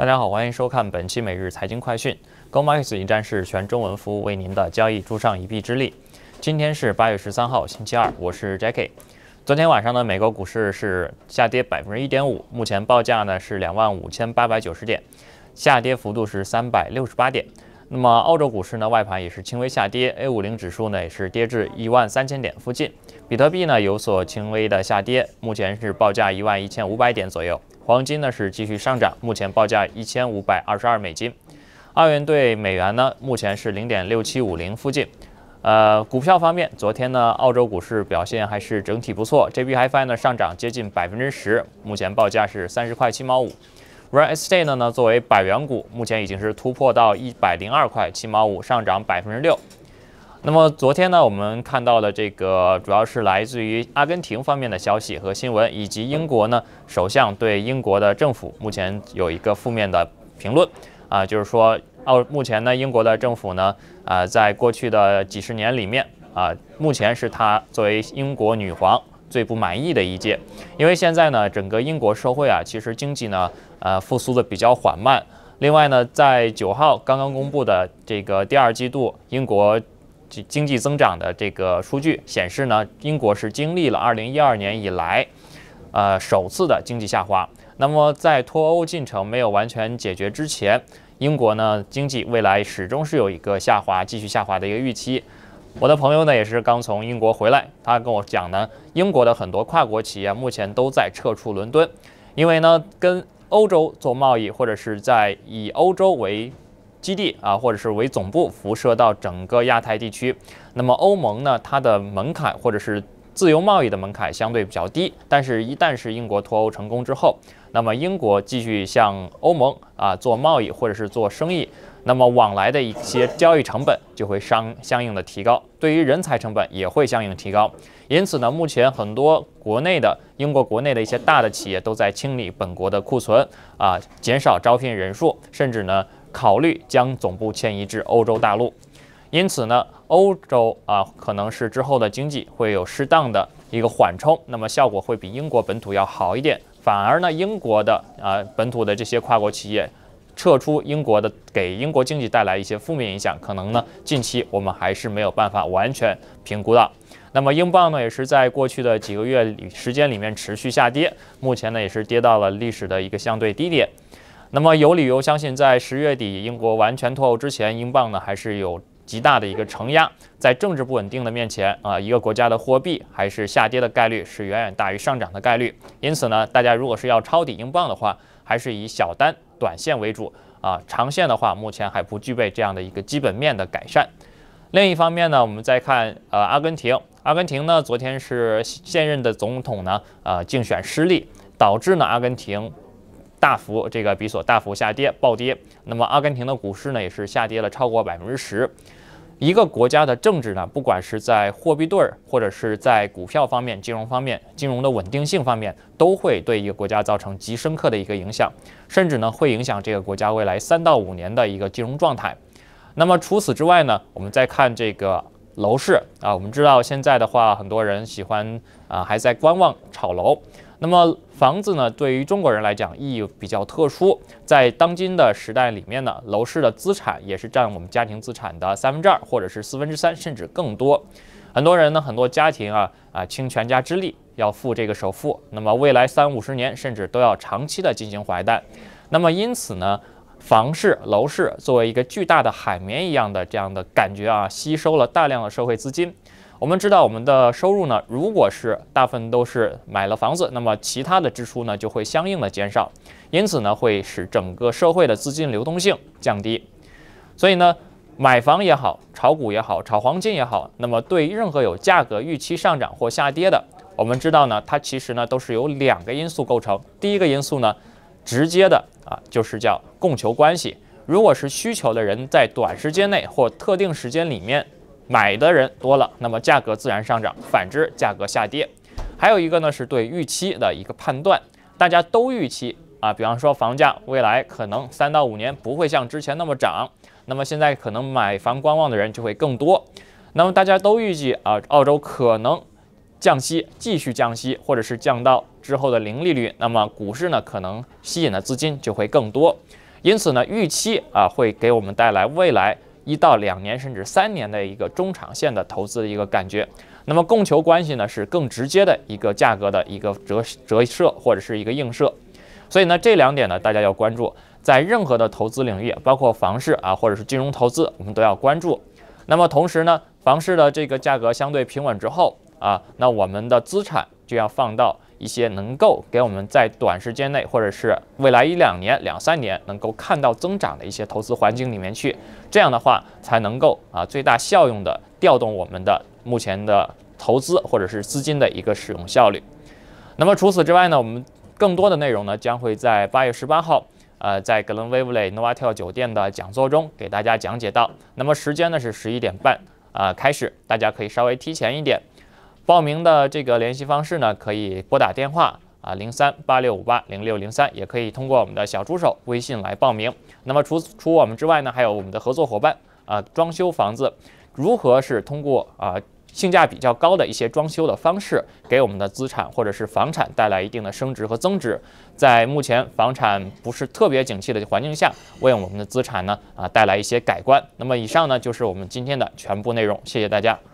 大家好，欢迎收看本期每日财经快讯。gomarketsau 一站式全中文服务，为您的交易助上一臂之力。今天是8月13号，星期二，我是 Jackie。昨天晚上呢，美国股市是下跌1.5%，目前报价呢是25890点，下跌幅度是368点。那么澳洲股市呢，外盘也是轻微下跌 ，A50 指数呢也是跌至13000点附近，比特币呢有所轻微的下跌，目前是报价11500点左右。黄金呢是继续上涨，目前报价1522美金。澳元对美元呢，目前是0.6750附近。股票方面，昨天呢，澳洲股市表现还是整体不错 ，JB Hi-Fi 呢上涨接近10%，目前报价是30块7毛5。Real Estate 呢，作为百元股，目前已经是突破到102块7毛5，上涨6%。那么昨天呢，我们看到的这个主要是来自于阿根廷方面的消息和新闻，以及英国呢首相对英国的政府目前有一个负面的评论就是说目前呢英国的政府呢在过去的几十年里面目前是他作为英国女皇最不满意的一届，因为现在呢整个英国社会其实经济呢复苏的比较缓慢。另外呢，在9号刚刚公布的这个第2季度英国经济增长的这个数据显示呢，英国是经历了2012年以来，首次的经济下滑。那么在脱欧进程没有完全解决之前，英国呢经济未来始终是有一个继续下滑的一个预期。我的朋友呢也是刚从英国回来，他跟我讲呢，英国的很多跨国企业目前都在撤出伦敦，因为呢跟欧洲做贸易，或者是在以欧洲为基地或者是为总部辐射到整个亚太地区。那么欧盟呢，它的门槛或者是自由贸易的门槛相对比较低，但是一旦是英国脱欧成功之后，那么英国继续向欧盟做贸易或者是做生意，那么往来的一些交易成本就会相应的提高，对于人才成本也会相应提高。因此呢，目前很多英国国内的一些大的企业都在清理本国的库存减少招聘人数，甚至呢考虑将总部迁移至欧洲大陆。因此呢，欧洲可能是之后的经济会有适当的一个缓冲，那么效果会比英国本土要好一点。反而呢，英国的本土的这些跨国企业撤出英国的，给英国经济带来一些负面影响，可能呢近期我们还是没有办法完全评估到。那么英镑呢，也是在过去的几个月时间里面持续下跌，目前呢也是跌到了历史的一个相对低点。那么有理由相信，在10月底英国完全脱欧之前，英镑呢还是有极大的一个承压。在政治不稳定的面前一个国家的货币还是下跌的概率是远远大于上涨的概率。因此呢，大家如果是要抄底英镑的话，还是以小单短线为主长线的话，目前还不具备这样的一个基本面的改善。另一方面呢，我们再看阿根廷。阿根廷呢，昨天是现任的总统呢竞选失利，导致呢阿根廷比索大幅下跌暴跌。那么阿根廷的股市呢也是下跌了超过10%。一个国家的政治呢，不管是在货币对或者是在股票方面、金融方面、金融的稳定性方面，都会对一个国家造成极深刻的一个影响，甚至呢会影响这个国家未来3到5年的一个金融状态。那么除此之外呢，我们再看这个楼市我们知道现在的话，很多人喜欢还在观望炒楼。那么房子呢，对于中国人来讲意义比较特殊，在当今的时代里面呢，楼市的资产也是占我们家庭资产的2/3或者是3/4，甚至更多。很多人呢，很多家庭倾全家之力要付这个首付，那么未来30-50年甚至都要长期的进行还贷。那么因此呢，房市、楼市作为一个巨大的海绵一样的这样的感觉吸收了大量的社会资金。我们知道我们的收入呢，如果是大部分都是买了房子，那么其他的支出呢就会相应的减少，因此呢会使整个社会的资金流动性降低。所以呢，买房也好，炒股也好，炒黄金也好，那么对任何有价格预期上涨或下跌的，我们知道呢，它其实呢都是由2个因素构成。第一个因素呢，直接的就是叫供求关系。如果是需求的人在短时间内或特定时间里面买的人多了，那么价格自然上涨，反之价格下跌。还有一个呢是对预期的一个判断，大家都预期比方说房价未来可能3到5年不会像之前那么涨，那么现在可能买房观望的人就会更多。那么大家都预计澳洲可能降息，继续降息，或者是降到之后的0利率，那么股市呢可能吸引的资金就会更多。 因此呢，预期会给我们带来未来1到2年甚至3年的一个中长线的投资的一个感觉。那么供求关系呢，是更直接的一个价格的一个折射或者是一个映射。所以呢，这2点呢，大家要关注，在任何的投资领域，包括房市或者是金融投资，我们都要关注。那么同时呢，房市的这个价格相对平稳之后那我们的资产就要放到一些能够给我们在短时间内或者是未来1、2年、2、3年能够看到增长的一些投资环境里面去。这样的话，才能够最大效用的调动我们的目前的投资或者是资金的一个使用效率。那么除此之外呢，我们更多的内容呢，将会在8月18号。在格伦威弗雷 Novotel 酒店的讲座中给大家讲解到。那么时间呢是11点半开始，大家可以稍微提前一点。报名的这个联系方式呢，可以拨打电话0386580603，也可以通过我们的小助手微信来报名。那么除我们之外呢，还有我们的合作伙伴装修房子如何是通过性价比较高的一些装修的方式，给我们的资产或者是房产带来一定的升值和增值。在目前房产不是特别景气的环境下，为我们的资产呢带来一些改观。那么以上呢就是我们今天的全部内容，谢谢大家。